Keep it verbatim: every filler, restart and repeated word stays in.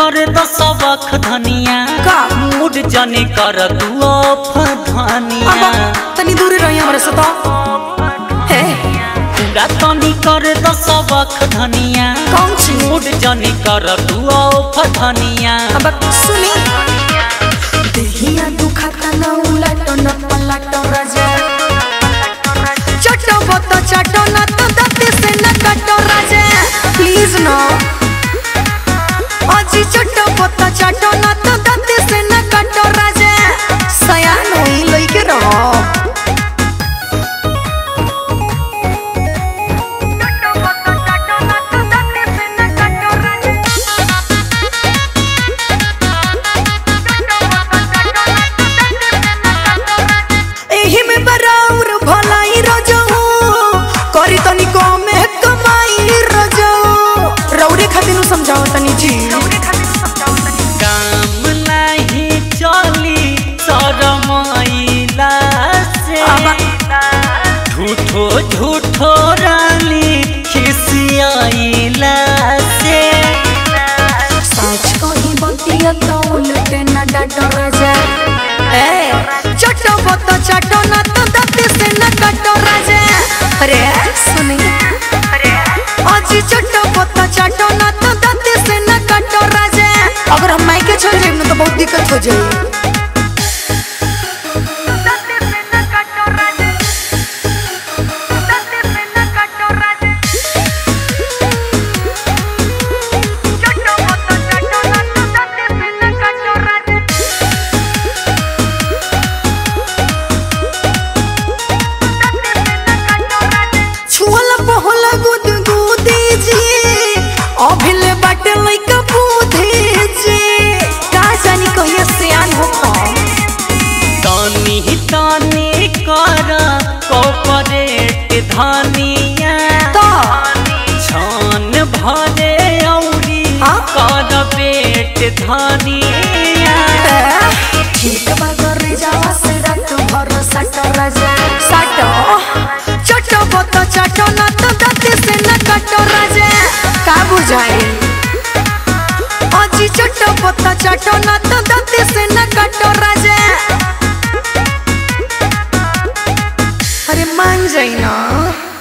कर दसवख धनिया का मूड जने कर तू ऑफ धनिया तनी दूर रही हमरे से तो हे पूरा तनी कर दसवख धनिया कौन सी मूड जने कर तू ऑफ धनिया अब सुनी देहिया दुखता ना उलटो न पलटो राजा चटो बतो चटो ना तो दाते से न कटो राजा प्लीज नो अजी चटो बतो चटो ना तो दाते से न कटो राजा सयान होई लइके रहो समझाओ तनी जी काम नहीं चली शरमाइला से झूठो झूठो रानी खिसियाइला से सच कही बतिया तो उल्टे न डटो राजा ए चटो बतो चटो ना तो दाते से न कटो राजा अरे सुनी अरे अजी चटो बतो चटो ना तो दाते से न कटो राजा अगर हम मायके चल जाए ना तो बहुत दिक्कत हो जाए अभिले बाटे लइका बुद्धि जी का जानी कहिया सियान हो तानी तानी कर कोऑपरेट धनिया तो छान भरे औरी कर पेट धनिया ठीक बागर जावा से रात भर सटो राजा सटो चटो बतो चटो ना तो दाते से न कटो राजा का बुझाए अजी चटो बतो चटो ना तो दाते से न कटो राजा अरे मान जाई ना।